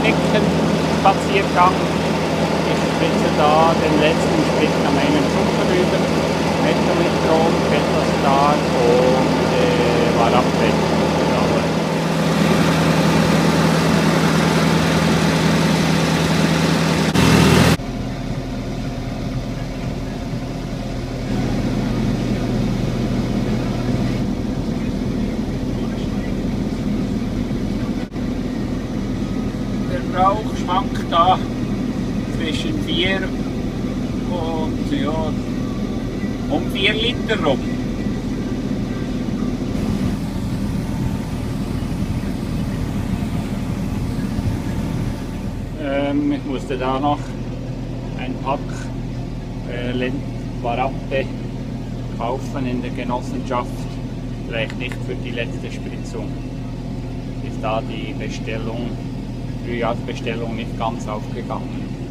Streckenspaziergang. Ich spritze da den letzten Sprit an meinen Zucker rüber. Metrometron, Petrostar und Warappe. Der Rauch schwankt da zwischen 4 und ja, um 4 Liter rum. Ich musste da noch ein Pack Warappe kaufen in der Genossenschaft. Vielleicht nicht für die letzte Spritzung. Ist da die Bestellung, Frühjahrsbestellung nicht ganz aufgegangen.